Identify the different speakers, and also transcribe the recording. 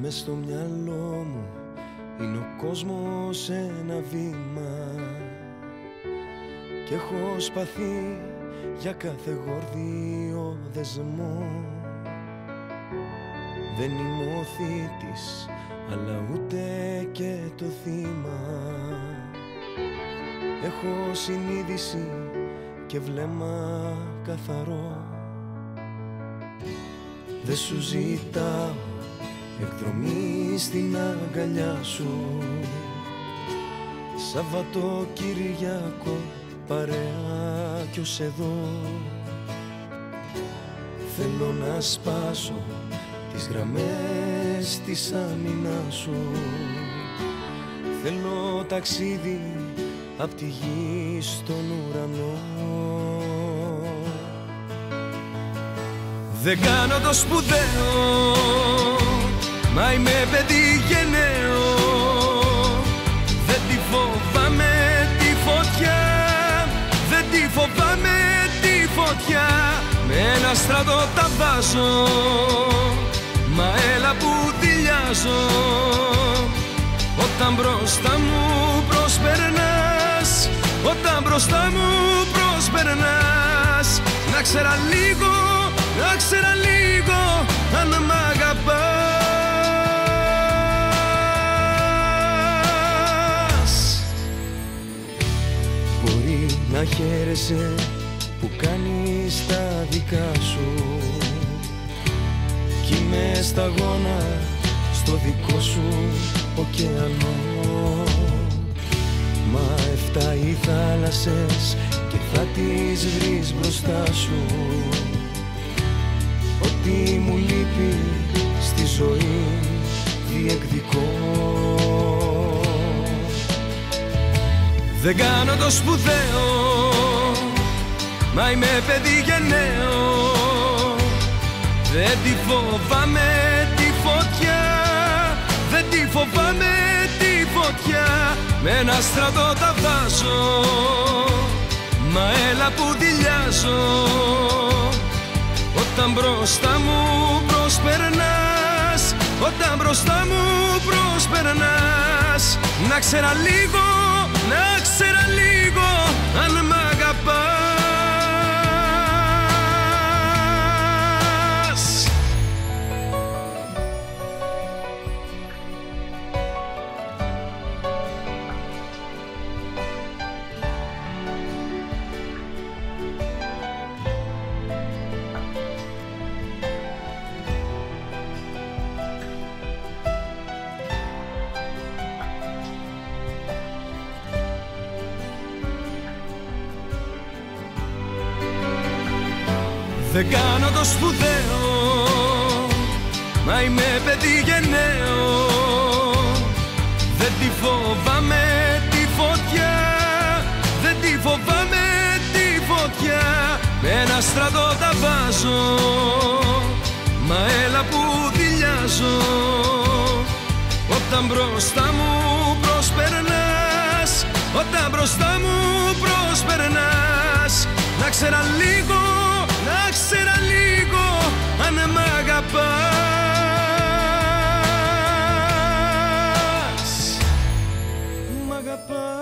Speaker 1: Μες στο μυαλό μου είναι ο κόσμος ένα βήμα κι έχω σπαθεί για κάθε γορδίο δεσμό. Δεν είμαι ο θήτης, αλλά ούτε και το θύμα. Έχω συνείδηση και βλέμμα καθαρό. Δεν σου ζητάω εκδρομή στην αγκαλιά σου, Σαββατοκύριακο παρέα κι ως εδώ. Θέλω να σπάσω τις γραμμές της άμυνας σου. Θέλω ταξίδι απ' τη γη στον ουρανό. Δεν κάνω το σπουδαίο, μα είμαι παιδί γενναίο. Δεν τη φοβάμαι τη φωτιά, δεν τη φοβάμαι τη φωτιά. Με ένα στρατό τα βάζω, μα έλα που δειλιάζω. Όταν μπροστά μου προσπερνάς, όταν μπροστά μου προσπερνάς, να ξέρα λίγο, να ξέρα λίγο αν μ' αγαπάς. Μπορεί να χαίρεσαι που κάνεις τα δικά σου κι είμαι σταγόνα στο δικό σου ωκεανό. Μα 7 οι θάλασσες και θα τις βρεις μπροστά σου. Ό,τι μου λείπει στη ζωή διεκδικώ. Δεν κάνω το σπουδαίο, μα είμαι παιδί γενναίο. Δεν τη φοβάμαι τη φωτιά, δεν τη φοβάμαι τη φωτιά. Με ένα στρατό τα βάζω, μα έλα που δειλιάζω. Όταν μπροστά μου προσπερνάς, όταν μπροστά μου προσπερνάς, να ξέρα λίγο, να ξέρα λίγο αν μ' αγαπάς. Δεν κάνω το σπουδαίο, μα είμαι παιδί γενναίο. Δεν τη φοβάμαι τη φωτιά, δεν τη φοβάμαι τη φωτιά. Με ένα στρατό τα βάζω, μα έλα που δειλιάζω. Όταν μπροστά μου προσπερνάς, όταν μπροστά μου προσπερνάς, να ξέρα λίγο, να ξέρα λίγο αν μ' αγαπάς. Μ' αγαπάς.